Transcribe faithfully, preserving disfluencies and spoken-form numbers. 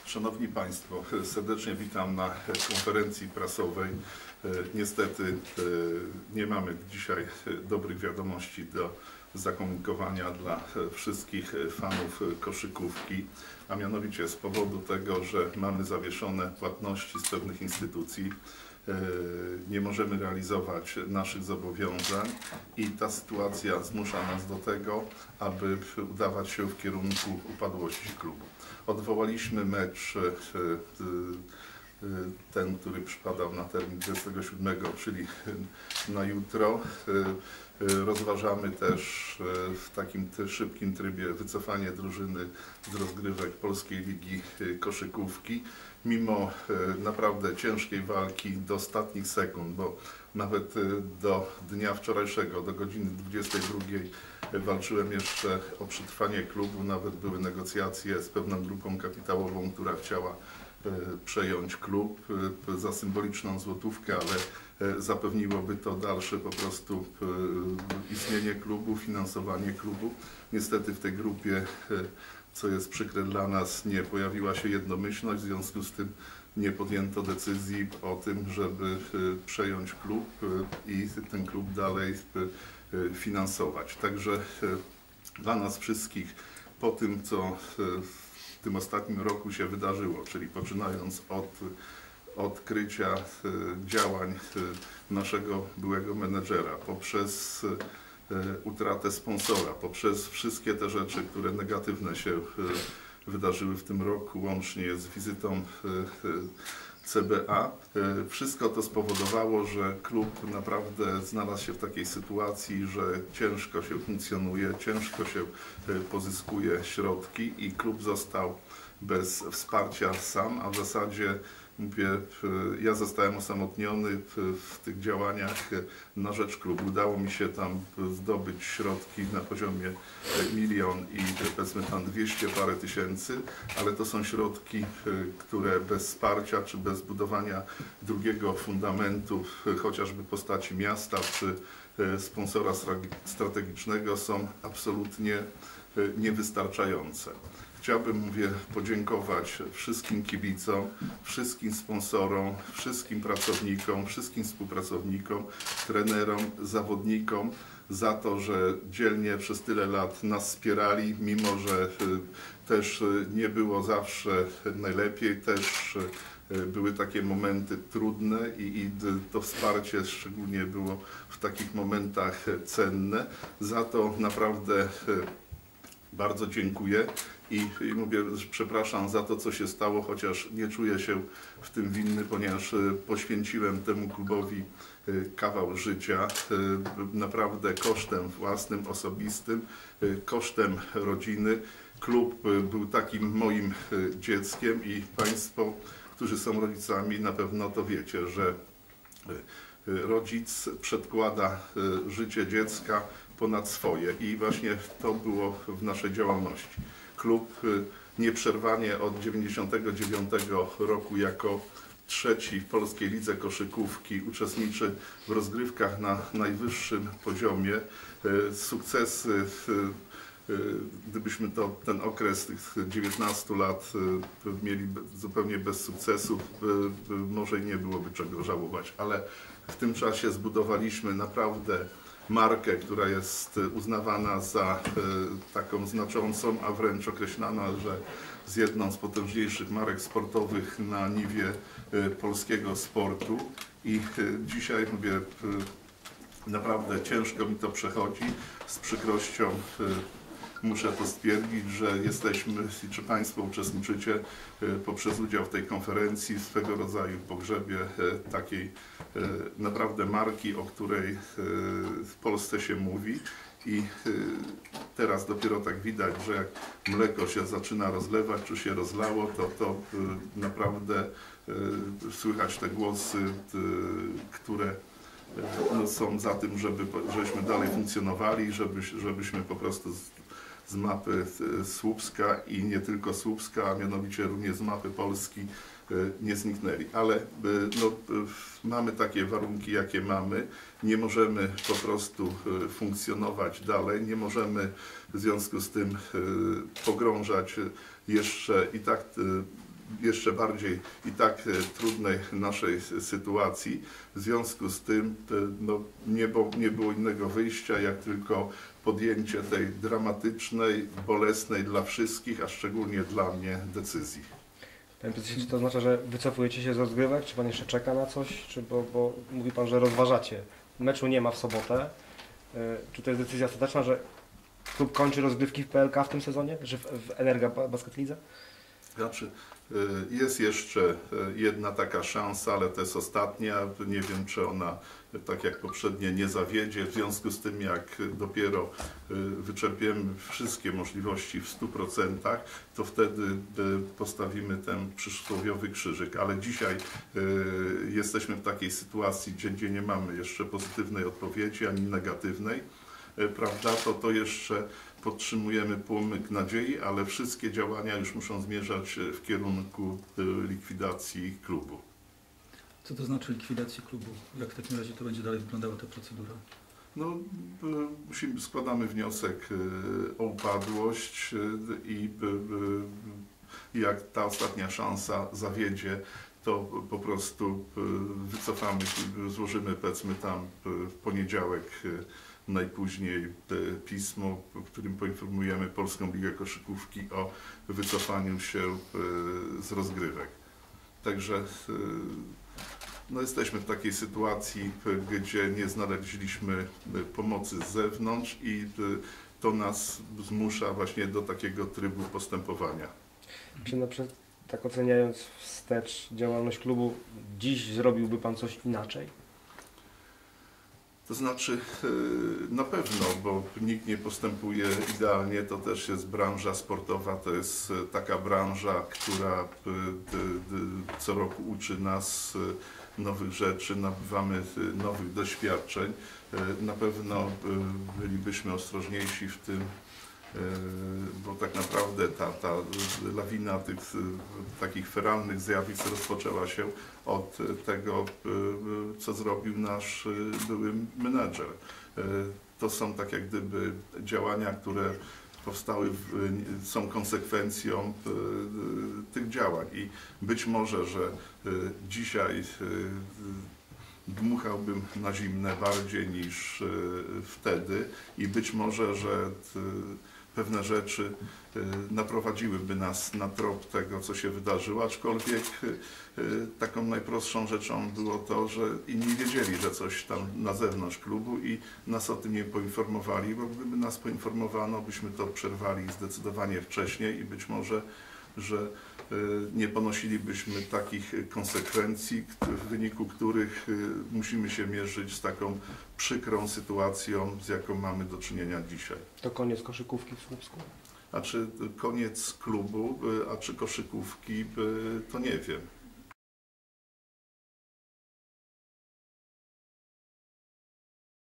Szanowni Państwo, serdecznie witam na konferencji prasowej. Niestety nie mamy dzisiaj dobrych wiadomości do zakomunikowania dla wszystkich fanów koszykówki, a mianowicie z powodu tego, że mamy zawieszone płatności z pewnych instytucji, nie możemy realizować naszych zobowiązań i ta sytuacja zmusza nas do tego, aby udawać się w kierunku upadłości klubu. Odwołaliśmy mecz ten, który przypadał na termin dwudziestego siódmego, czyli na jutro. Rozważamy też w takim szybkim trybie wycofanie drużyny z rozgrywek Polskiej Ligi Koszykówki. Mimo naprawdę ciężkiej walki do ostatnich sekund, bo nawet do dnia wczorajszego, do godziny dwudziestej drugiej walczyłem jeszcze o przetrwanie klubu, nawet były negocjacje z pewną grupą kapitałową, która chciała przejąć klub za symboliczną złotówkę, ale zapewniłoby to dalsze po prostu istnienie klubu, finansowanie klubu. Niestety w tej grupie, co jest przykre dla nas, nie pojawiła się jednomyślność, w związku z tym nie podjęto decyzji o tym, żeby przejąć klub i ten klub dalej finansować. Także dla nas wszystkich po tym, co w tym ostatnim roku się wydarzyło, czyli poczynając od odkrycia działań naszego byłego menedżera, poprzez utratę sponsora, poprzez wszystkie te rzeczy, które negatywne się wydarzyły w tym roku, łącznie z wizytą C B A. Wszystko to spowodowało, że klub naprawdę znalazł się w takiej sytuacji, że ciężko się funkcjonuje, ciężko się pozyskuje środki i klub został bez wsparcia sam, a w zasadzie mówię, ja zostałem osamotniony w, w tych działaniach na rzecz klubu. Udało mi się tam zdobyć środki na poziomie milion i powiedzmy tam dwieście parę tysięcy, ale to są środki, które bez wsparcia czy bez budowania drugiego fundamentu, chociażby w postaci miasta czy sponsora strategicznego, są absolutnie niewystarczające. Chciałbym, mówię, podziękować wszystkim kibicom, wszystkim sponsorom, wszystkim pracownikom, wszystkim współpracownikom, trenerom, zawodnikom za to, że dzielnie przez tyle lat nas wspierali, mimo że też nie było zawsze najlepiej, też były takie momenty trudne i, i to wsparcie szczególnie było w takich momentach cenne. Za to naprawdę bardzo dziękuję i, i mówię, przepraszam za to, co się stało, chociaż nie czuję się w tym winny, ponieważ poświęciłem temu klubowi kawał życia, naprawdę kosztem własnym, osobistym, kosztem rodziny. Klub był takim moim dzieckiem i Państwo, którzy są rodzicami, na pewno to wiecie, że rodzic przedkłada życie dziecka ponad swoje i właśnie to było w naszej działalności. Klub nieprzerwanie od dziewięćdziesiątego dziewiątego roku jako trzeci w Polskiej Lidze Koszykówki uczestniczy w rozgrywkach na najwyższym poziomie. Sukcesy, gdybyśmy to, ten okres tych dziewiętnastu lat mieli zupełnie bez sukcesów, może nie byłoby czego żałować, ale w tym czasie zbudowaliśmy naprawdę markę, która jest uznawana za taką znaczącą, a wręcz określana, że z jedną z potężniejszych marek sportowych na niwie polskiego sportu. I dzisiaj, mówię, naprawdę ciężko mi to przechodzi. Z przykrością muszę to stwierdzić, że jesteśmy, czy Państwo uczestniczycie poprzez udział w tej konferencji, w swego rodzaju pogrzebie takiej naprawdę marki, o której w Polsce się mówi. I teraz dopiero tak widać, że jak mleko się zaczyna rozlewać, czy się rozlało, to, to naprawdę słychać te głosy, które no, są za tym, żeby, żebyśmy dalej funkcjonowali, żeby, żebyśmy po prostu z, z mapy Słupska i nie tylko Słupska, a mianowicie również z mapy Polski nie zniknęli. Ale no, mamy takie warunki, jakie mamy. Nie możemy po prostu funkcjonować dalej. Nie możemy w związku z tym pogrążać jeszcze i tak jeszcze bardziej i tak trudnej naszej sytuacji. W związku z tym no, nie, było, nie było innego wyjścia, jak tylko podjęcie tej dramatycznej, bolesnej dla wszystkich, a szczególnie dla mnie decyzji. Panie prezydencie, czy to oznacza, że wycofujecie się z rozgrywek? Czy Pan jeszcze czeka na coś? Czy bo, bo mówi Pan, że rozważacie. Meczu nie ma w sobotę. Czy to jest decyzja ostateczna, że klub kończy rozgrywki w P L K w tym sezonie? Że w, w Energa Basket Lidze? Znaczy, jest jeszcze jedna taka szansa, ale to jest ostatnia. Nie wiem, czy ona, tak jak poprzednie, nie zawiedzie. W związku z tym, jak dopiero wyczerpiemy wszystkie możliwości w stu procentach, to wtedy postawimy ten przysłowiowy krzyżyk. Ale dzisiaj jesteśmy w takiej sytuacji, gdzie, gdzie nie mamy jeszcze pozytywnej odpowiedzi, ani negatywnej. Prawda, to to jeszcze podtrzymujemy płomyk nadziei, ale wszystkie działania już muszą zmierzać w kierunku likwidacji klubu. Co to znaczy likwidacji klubu? Jak w takim razie to będzie dalej wyglądała ta procedura? No, musimy, składamy wniosek o upadłość i jak ta ostatnia szansa zawiedzie, to po prostu wycofamy, złożymy, powiedzmy, tam w poniedziałek najpóźniej pismo, w którym poinformujemy Polską Ligę Koszykówki o wycofaniu się z rozgrywek. Także no, jesteśmy w takiej sytuacji, gdzie nie znaleźliśmy pomocy z zewnątrz i to nas zmusza właśnie do takiego trybu postępowania. Czy na przykład, tak oceniając wstecz działalność klubu, dziś zrobiłby Pan coś inaczej? To znaczy, na pewno, bo nikt nie postępuje idealnie, to też jest branża sportowa, to jest taka branża, która co roku uczy nas nowych rzeczy, nabywamy nowych doświadczeń. Na pewno bylibyśmy ostrożniejsi w tym, bo tak naprawdę ta, ta lawina tych takich feralnych zjawisk rozpoczęła się od tego, co zrobił nasz były menedżer. To są tak jak gdyby działania, które powstały, są konsekwencją tych działań i być może, że dzisiaj dmuchałbym na zimne bardziej niż wtedy i być może, że pewne rzeczy naprowadziłyby nas na trop tego, co się wydarzyło, aczkolwiek taką najprostszą rzeczą było to, że inni wiedzieli, że coś tam na zewnątrz klubu i nas o tym nie poinformowali, bo gdyby nas poinformowano, byśmy to przerwali zdecydowanie wcześniej i być może, że nie ponosilibyśmy takich konsekwencji, w wyniku których musimy się mierzyć z taką przykrą sytuacją, z jaką mamy do czynienia dzisiaj. To koniec koszykówki w Słupsku? A czy koniec klubu, a czy koszykówki, to nie wiem.